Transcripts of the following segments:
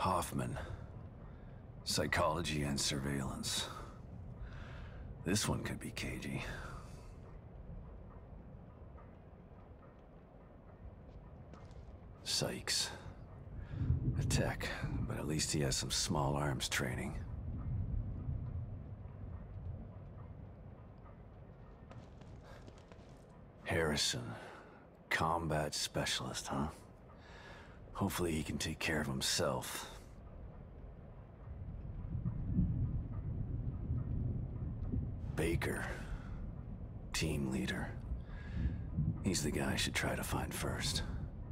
Hoffman. Psychology and surveillance. This one could be cagey. Sykes. A tech, but at least he has some small arms training. Harrison. Combat specialist, huh? Hopefully he can take care of himself. Baker. Team leader. He's the guy I should try to find first.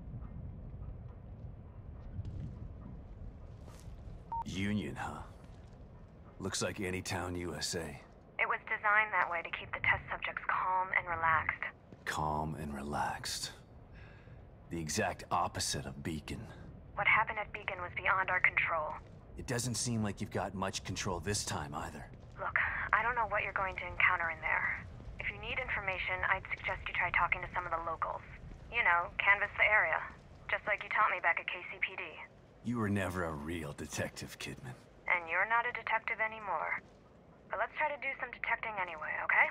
Union, huh? Looks like Anytown, USA. It was designed that way to keep the test subjects calm and relaxed. Calm and relaxed. The exact opposite of Beacon. What happened at Beacon was beyond our control. It doesn't seem like you've got much control this time either. Look, I don't know what you're going to encounter in there. If you need information, I'd suggest you try talking to some of the locals. You know, canvass the area. Just like you taught me back at KCPD. You were never a real detective, Kidman. And you're not a detective anymore. But let's try to do some detecting anyway, okay?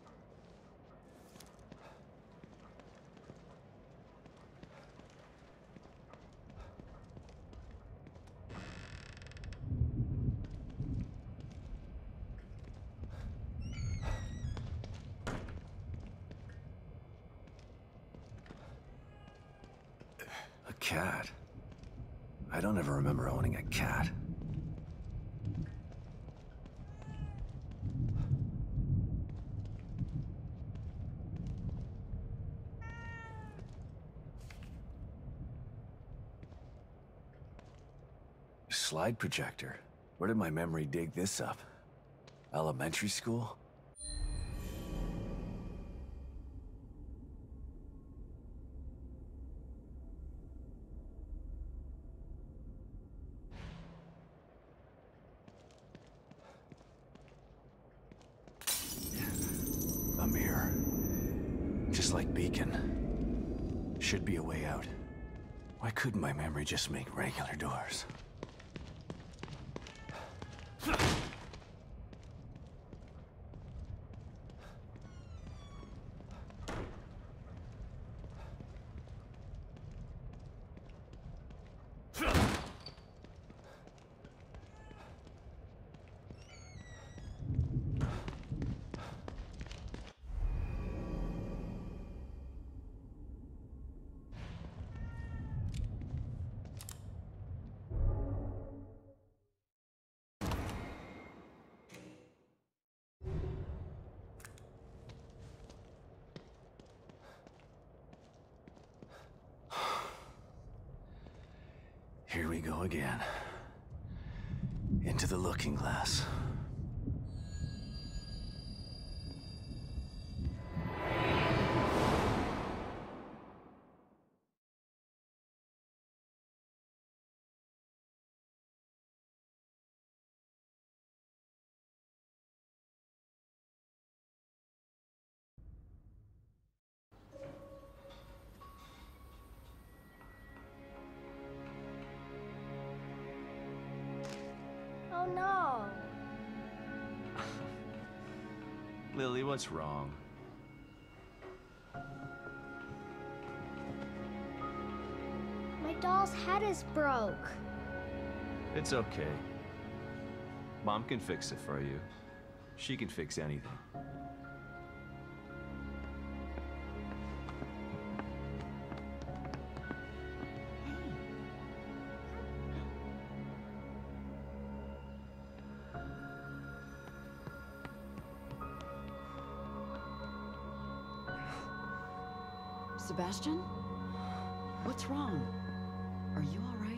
A cat? I don't ever remember owning a cat. Slide projector. Where did my memory dig this up? Elementary school? A mirror. Just like Beacon. Should be a way out. Why couldn't my memory just make regular doors? Here we go again. Into the looking glass. Oh no! Lily, what's wrong? My doll's head is broke. It's okay. Mom can fix it for you. She can fix anything. Sebastian? What's wrong? Are you all right?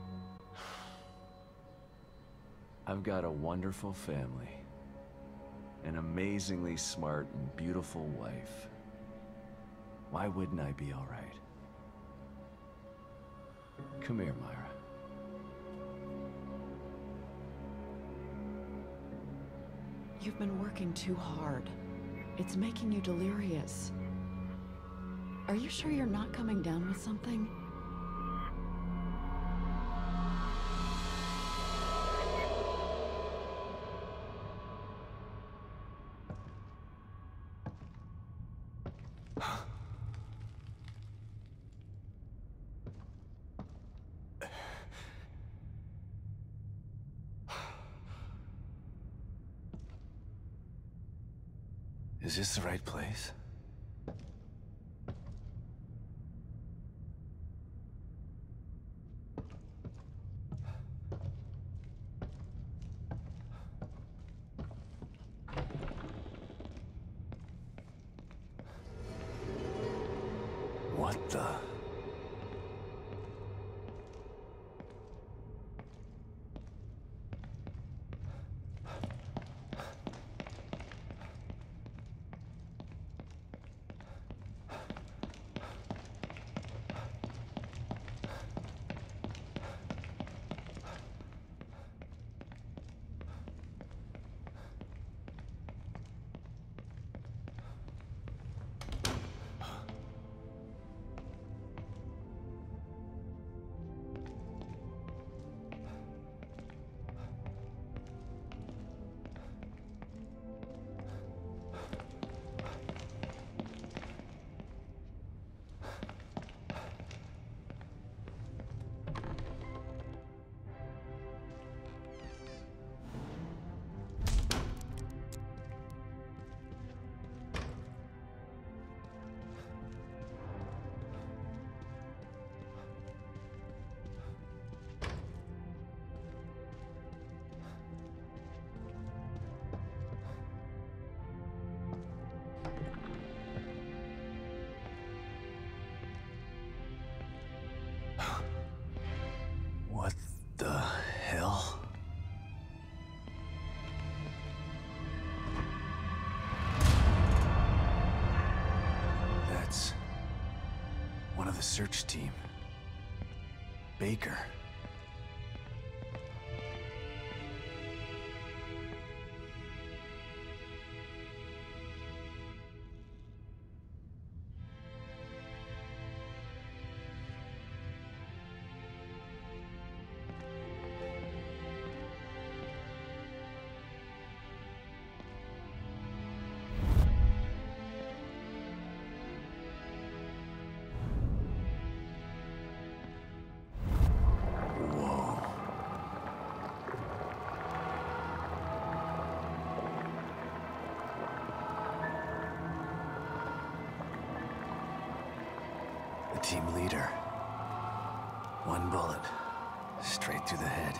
I've got a wonderful family. An amazingly smart and beautiful wife. Why wouldn't I be all right? Come here, Myra. You've been working too hard. It's making you delirious. Are you sure you're not coming down with something? Is this the right place? What the? What the hell? That's one of the search team. Baker. The team leader. One bullet. Straight through the head.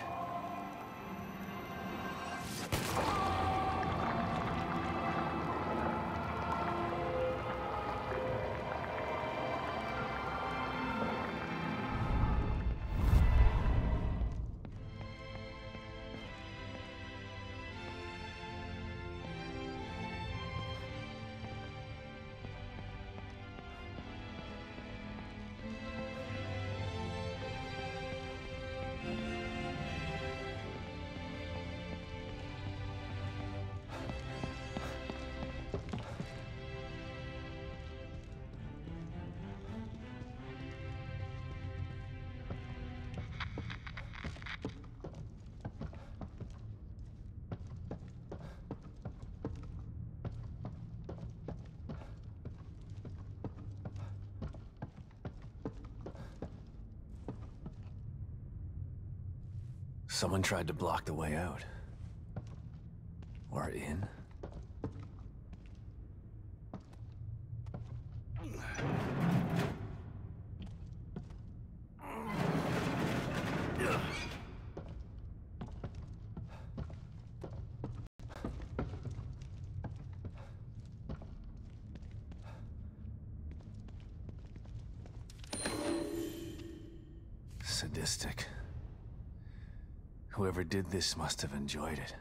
Someone tried to block the way out. Or in. Sadistic. Whoever did this must have enjoyed it.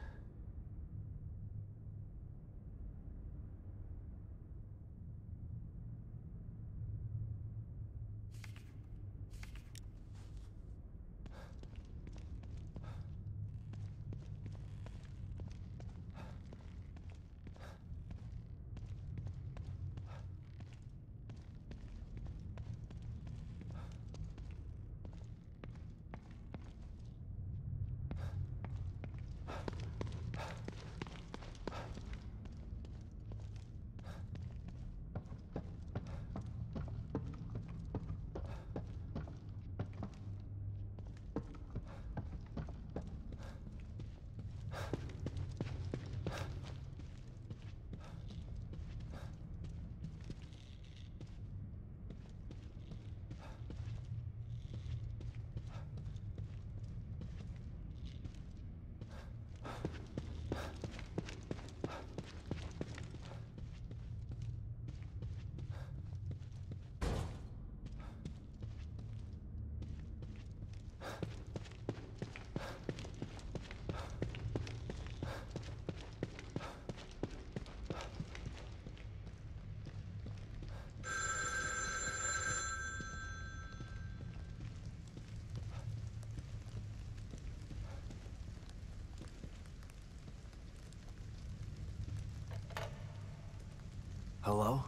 Hello?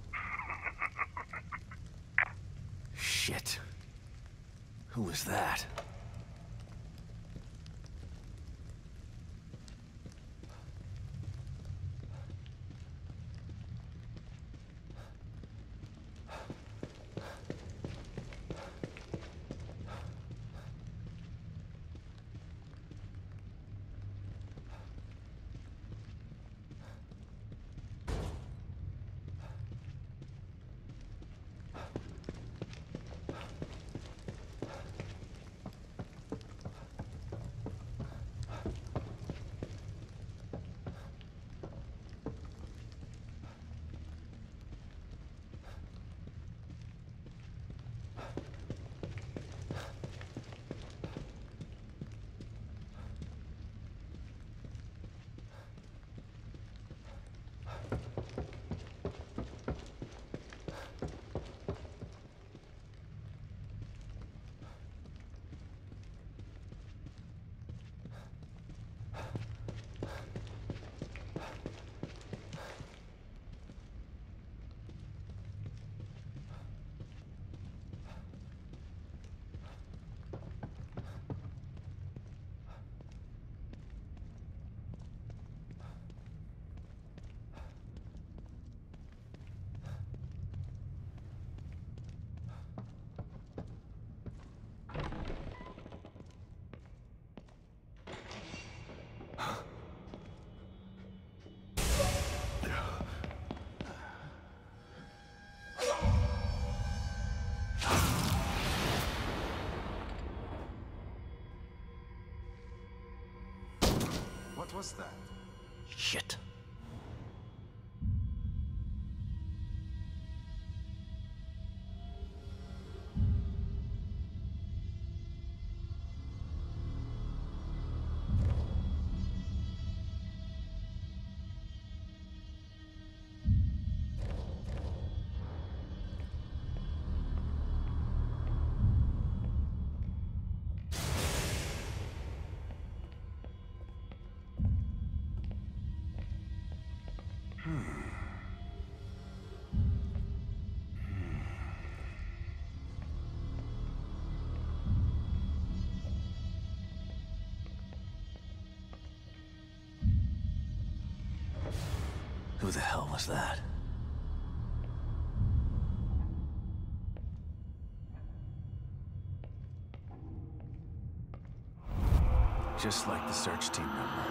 Shit. Who was that? What was that? Shit. Who the hell was that? Just like the search team member.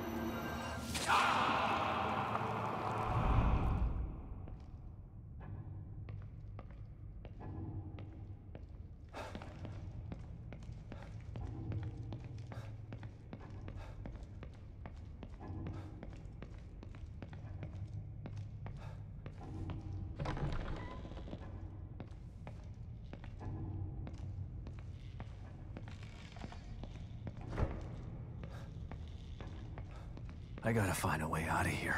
I gotta find a way out of here.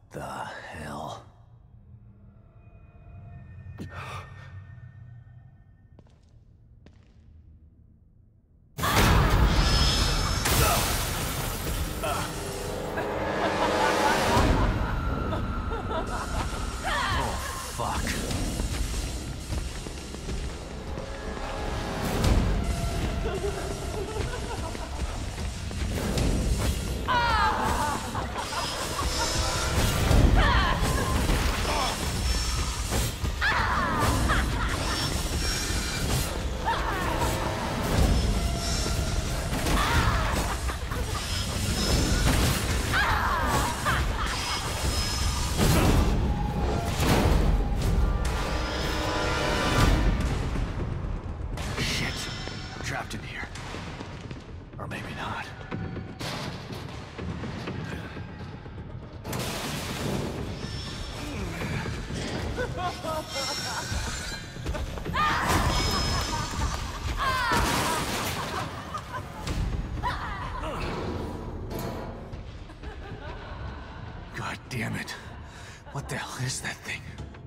the hell? Oh, fuck. Shit. I'm trapped in here. Or maybe not. God damn it. What the hell is that thing?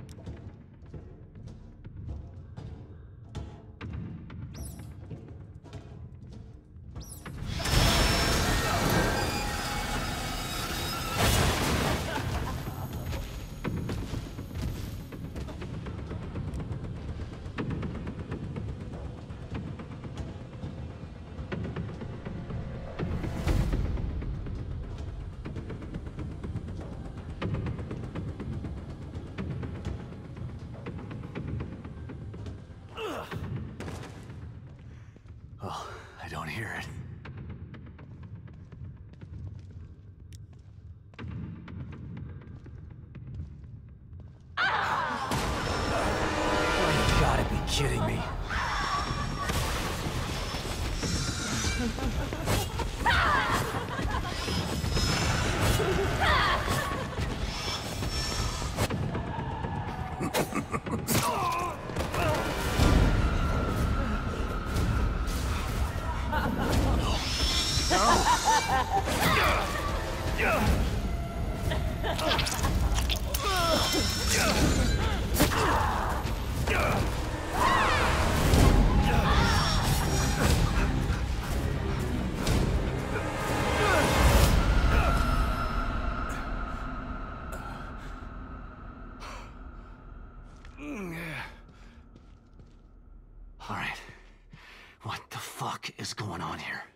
Oh, I don't hear it. You gotta be kidding me. All right. What the fuck is going on here?